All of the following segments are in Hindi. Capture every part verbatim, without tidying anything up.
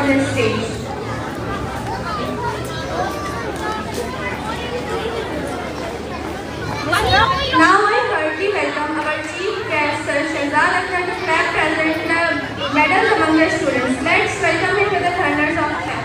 this stage. Now I heartily welcome our chief guest, Sir Shahzad Akhtar, to flag present the medals among the students. Let's welcome him to the thunders of flag.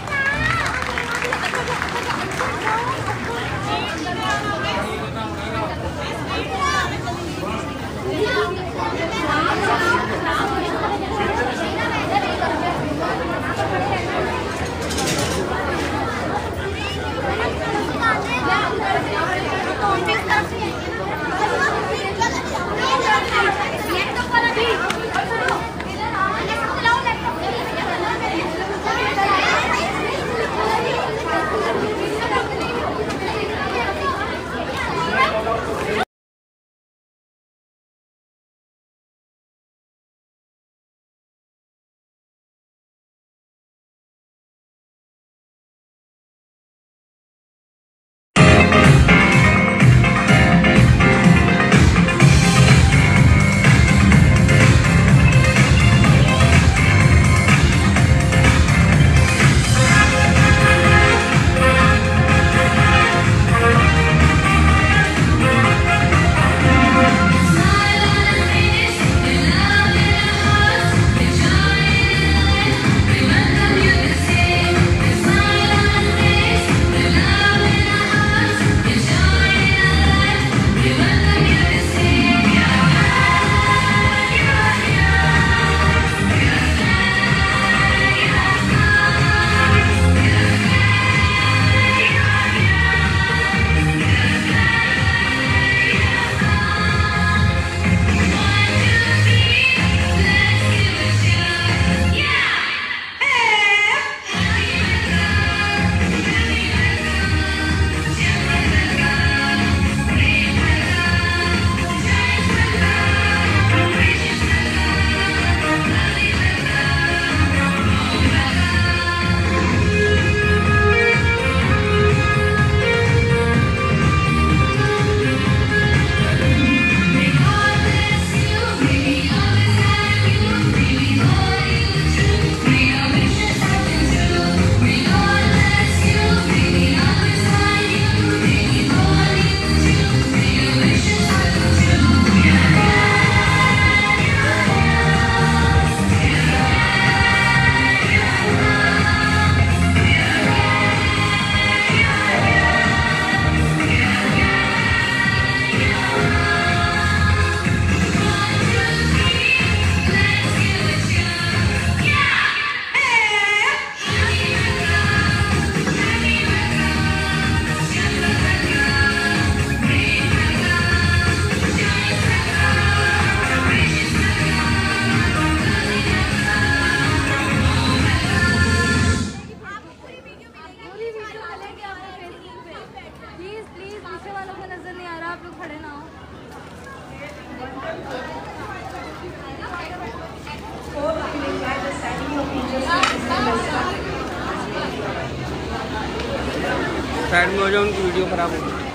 Side में हो जाओ, उनकी वीडियो खराब हो गई।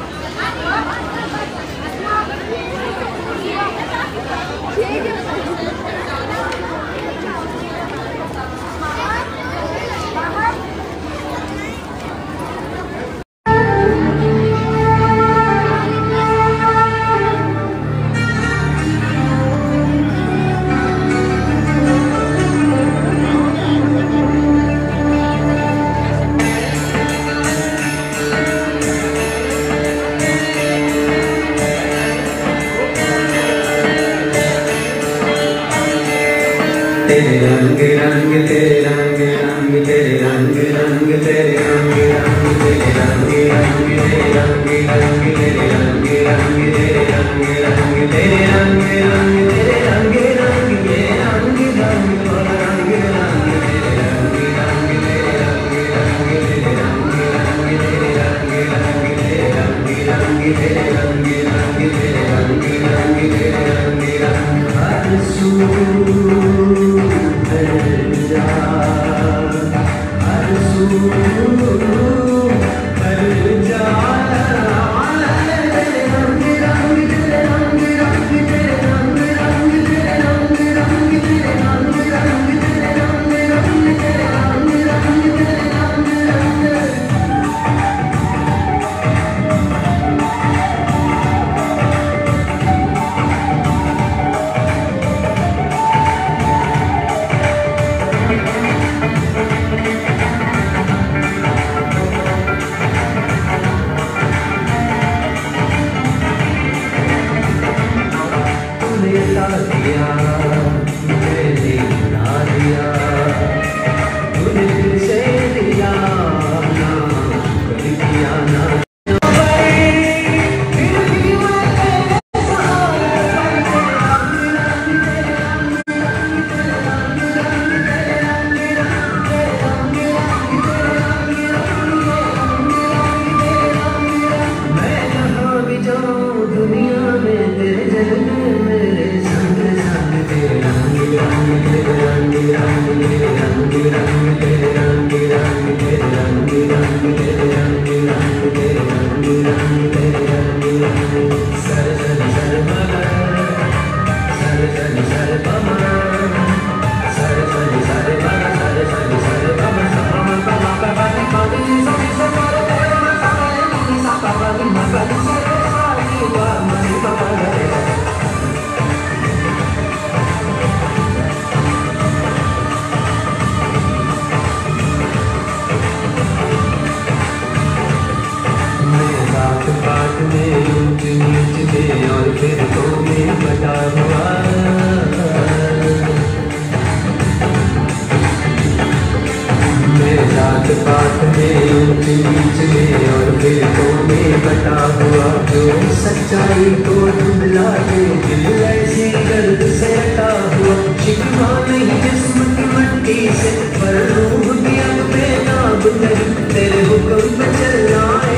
तेरे रंग रंग तेरे रंग रंग तेरे रंग रंग तेरे रंग रंग तेरे रंग रंग तेरे रंग रंग तेरे रंग रंग तेरे रंग रंग तेरे रंग रंग तेरे रंग रंग ये रंग रंग और रंग रंग तेरे रंग रंग तेरे रंग रंग तेरे रंग रंग तेरे रंग रंग तेरे रंग रंग तेरे रंग रंग तेरे रंग रंग तेरे रंग रंग हर सू रंग और फिर तो मैं बता हुआ मैं जात पात में ऊंच नीच में और फिर तो मैं बता हुआ जो सच्चाई को धुंधला के दिल ऐसी दर्द से हटा हुआ शिकवा नहीं जिस्म की मट्टी से पर रूह की अब बेनाब नहीं तेरे हुक्म पे चलना है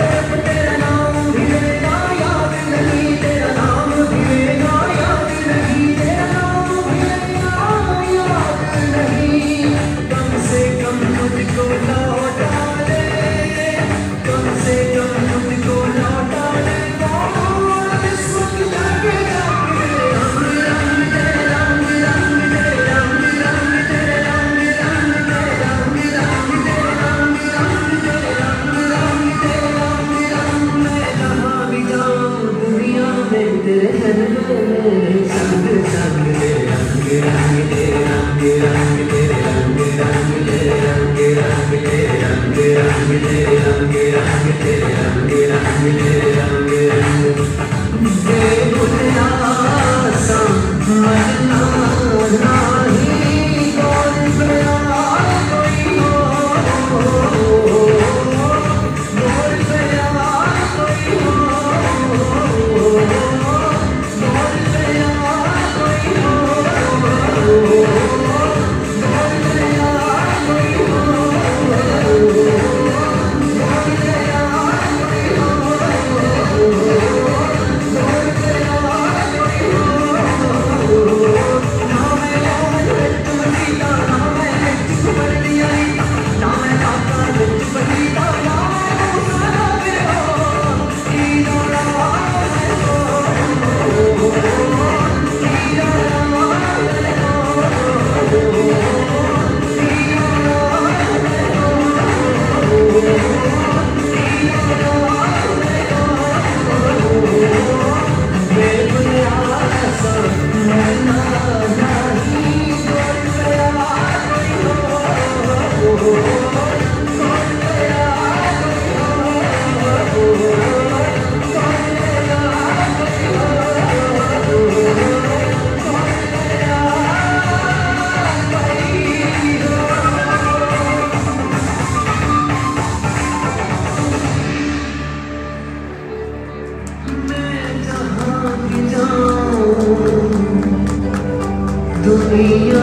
दुनिया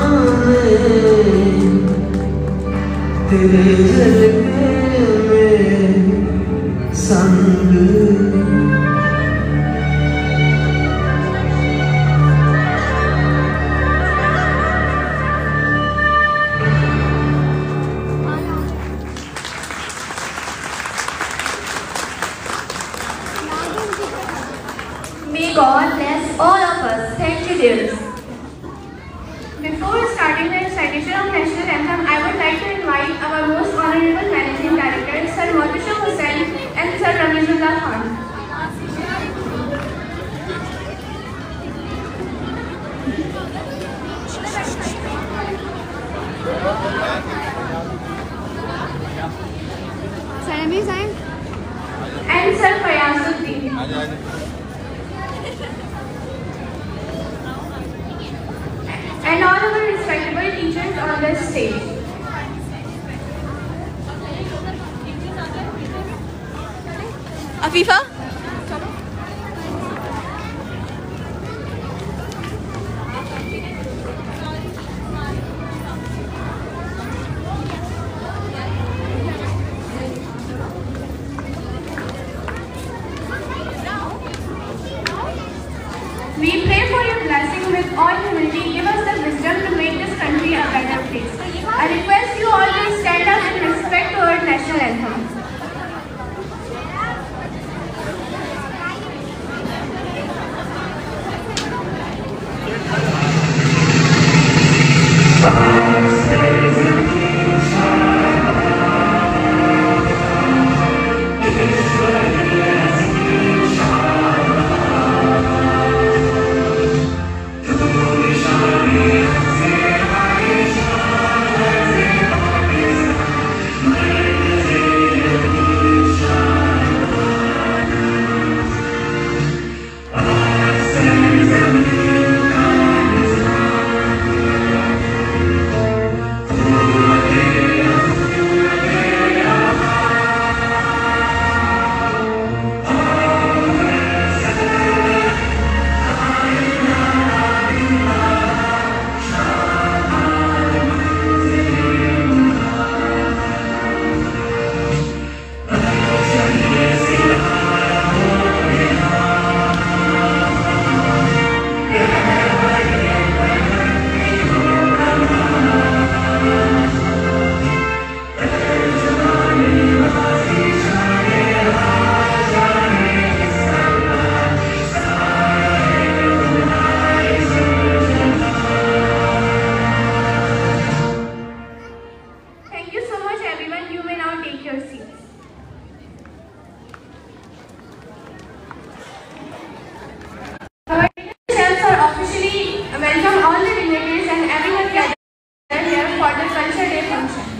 में तेरे झलके में संग May God bless all of us. Thank you, dears. Before starting the recitation of National Anthem, I would like to invite our most honorable Managing Director, Sir Mautusha Hussain and Sir Ramizullah Khan. Sir Ramizullah and Sir Fayazuddin. And all of our respectable teachers on the stage. Afifa? We pray for your blessing with all humility. Give us the wisdom to make this country a better place. culture day function.